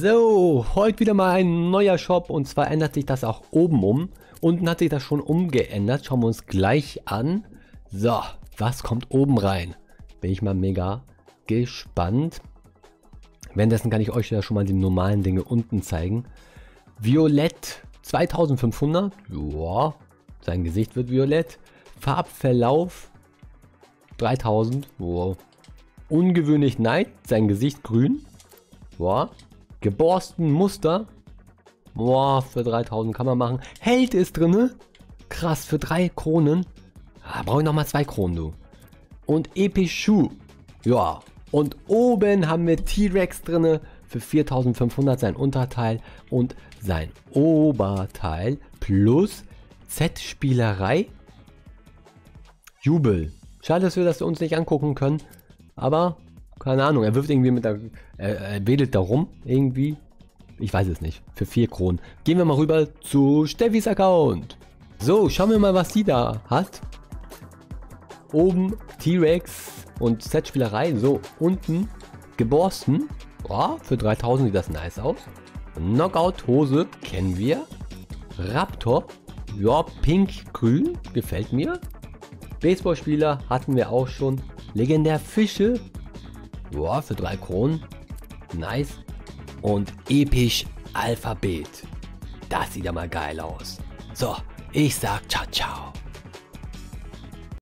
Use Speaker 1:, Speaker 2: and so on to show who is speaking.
Speaker 1: So, heute wieder mal ein neuer Shop und zwar ändert sich das auch oben um. Unten hat sich das schon umgeändert, schauen wir uns gleich an. So, was kommt oben rein? Bin ich mal mega gespannt. Währenddessen kann ich euch ja schon mal die normalen Dinge unten zeigen. Violett 2500, ja, sein Gesicht wird violett. Farbverlauf 3000, wow. Ungewöhnlich Night, sein Gesicht grün. Wow. Geborsten Muster. Wow, für 3000 kann man machen. Held ist drin. Krass, für 3 Kronen. Ah, brauche ich nochmal 2 Kronen, du. Und Episch Schuh. Ja. Und oben haben wir T-Rex drin. Für 4500 sein Unterteil und sein Oberteil. Plus Z-Spielerei. Jubel. Schade, dass wir das uns nicht angucken können. Aber, keine Ahnung, er wirft irgendwie mit der... Er wedelt da rum, irgendwie. Ich weiß es nicht. Für 4 Kronen. Gehen wir mal rüber zu Steffis Account. So, schauen wir mal, was sie da hat. Oben T-Rex und Z-Spielerei. So, unten geborsten. Oh, für 3000 sieht das nice aus. Knockout-Hose kennen wir. Raptor. Ja, pink-grün. Gefällt mir. Baseballspieler hatten wir auch schon. Legendär Fische. Ja, für 3 Kronen. Nice. Und episch Alphabet. Das sieht ja mal geil aus. So, ich sag ciao, ciao.